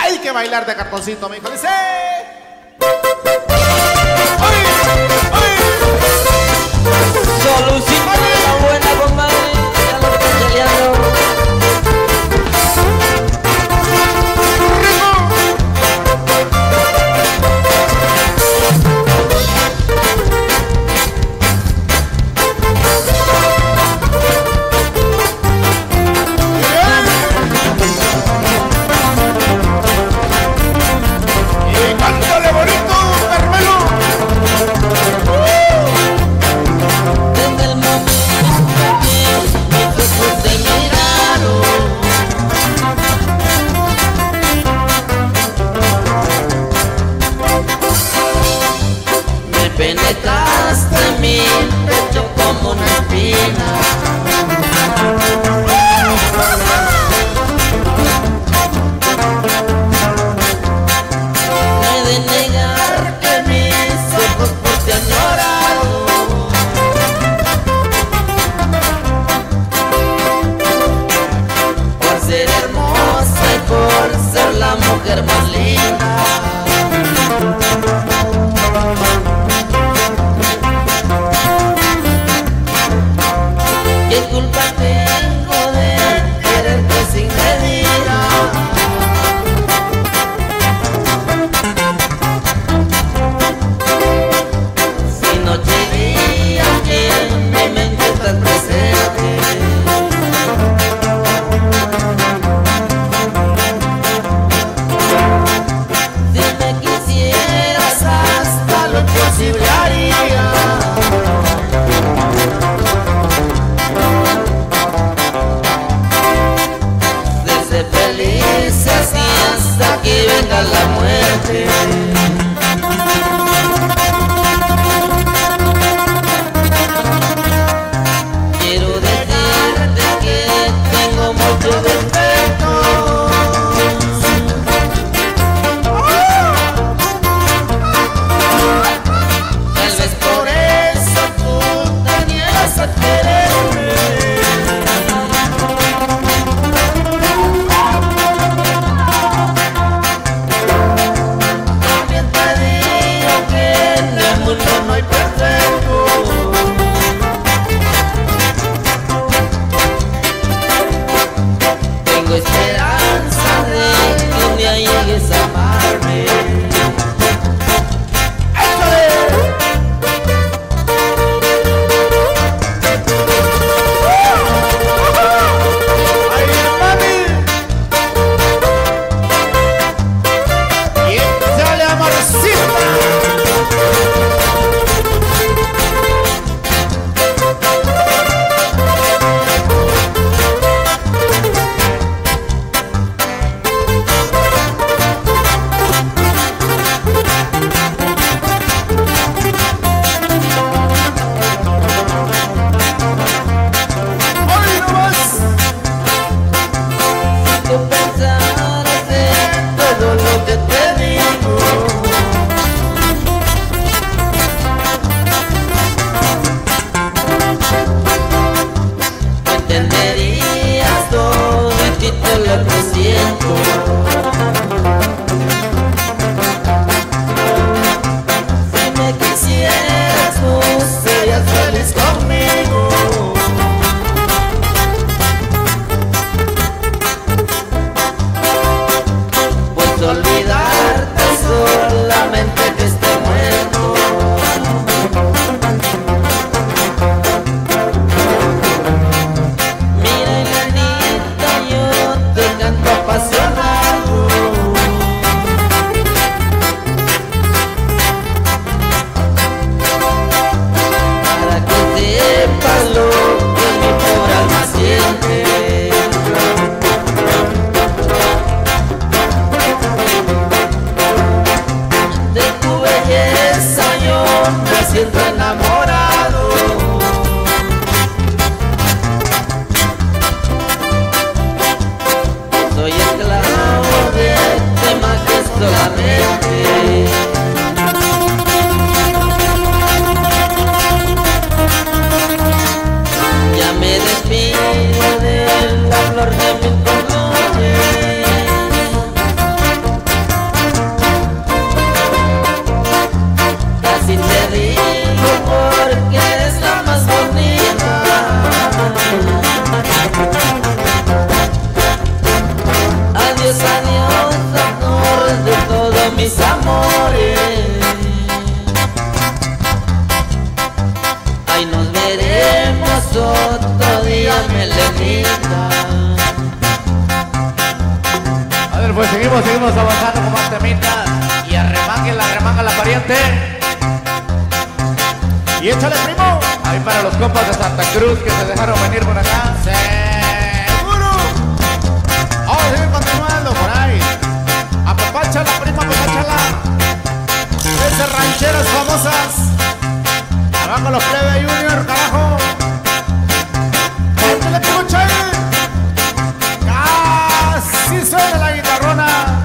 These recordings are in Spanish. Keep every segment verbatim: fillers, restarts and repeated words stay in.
Hay que bailar de cartoncito, mi hijo. Dice. Solucita la buena, compadre. Ya lo están cheleando. Penetraste mi pecho como una espina. No he de negar que mis ojos por ti han llorado. Por ser hermosa y por ser la mujer más linda. ¿Qué culpa tengo de quererte sin medida? Si noche y día que en mi mente estás presente. Si me quisieras hasta lo imposible haría. Felices y hasta que venga la muerte. Quiero decirte que tengo mucho defecto. Tal vez por eso tú te niegas a quererme. No hay perfecto. Tengo esperanza de que un día llegues a amarme. Entenderías todo el título que siento. Si me quisieras tú serías feliz conmigo. Pues olvidarte solamente que esté muerto. Apasionado, para que sepas lo que mi pobre alma siente. mis amores. Ay, nos veremos otro día, Melenita. A ver, pues seguimos, seguimos avanzando con más temitas. Y arremángala, arremanga la pariente. Y échale, primo. Ahí para los compas de Santa Cruz que se dejaron venir por acá. Seguro. Vamos a seguir continuando por ahí. Apapáchala, prima, apapáchala. Esas rancheras famosas. Abajo los plebe Junior, carajo. Échale, primo, chale. Casi suena la guitarrona.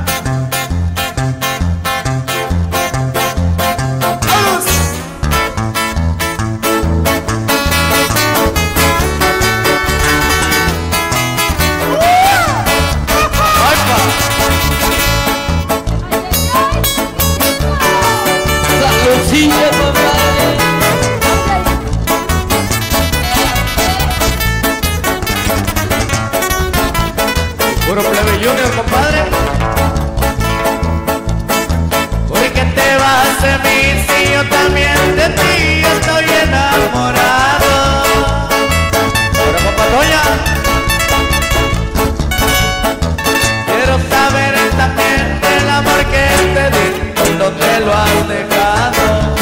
Saludcilla, compadre. Puro plebe Junior, compadre. ¿Por qué te vas de mí si yo también de ti estoy enamorado? Ahora, compa Toña. Quiero saber también el amor que te di, ¿dónde lo has dejado?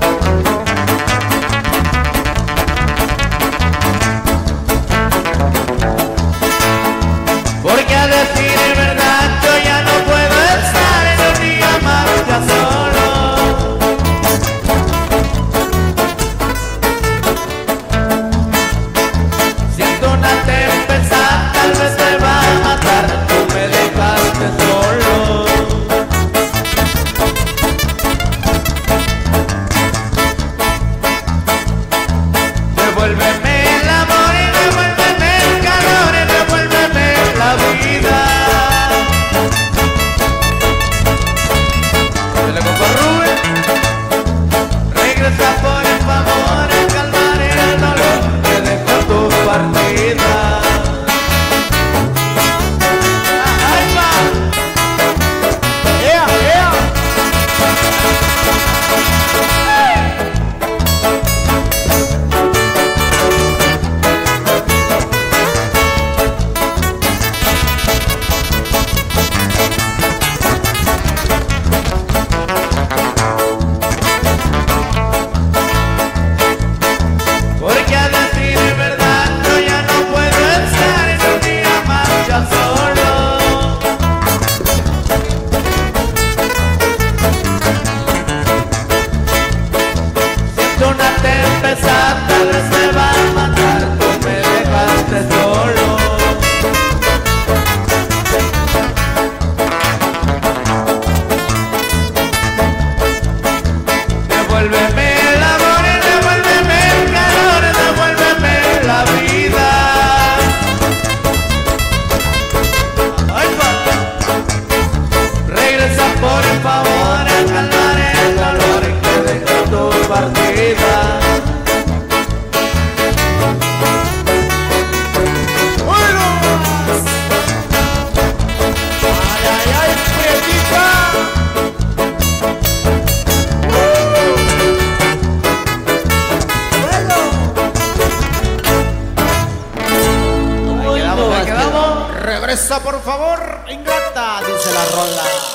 Porque a decir verdad yo ya no puedo estar en un día más ya solo. Siento una tempestad, tal vez te va a matar, tú me dejaste solo. Devuélveme el amor y devuélveme el calor y devuélveme la vida. Dale, compa Rubén. Regresa por el favor a calmar el dolor que dejó tu partida. ¡Ay, va! ¡Ea, ea! Porque a decir verdad yo ya no puedo estar en un día más ya solo. Siento una tempestad, tal vez me va a matar, tú me dejaste solo. Devuélveme el amor y devuélveme el calor, devuélveme la vida. Ay, va. Regresa por el favor a calmar el dolor que dejó tu partida. ¡Uy, no más! ¡Ay, ay, ay, prietita! Ahí quedamos, ahí quedamos. Regresa, por favor, ingrata, dice la rola.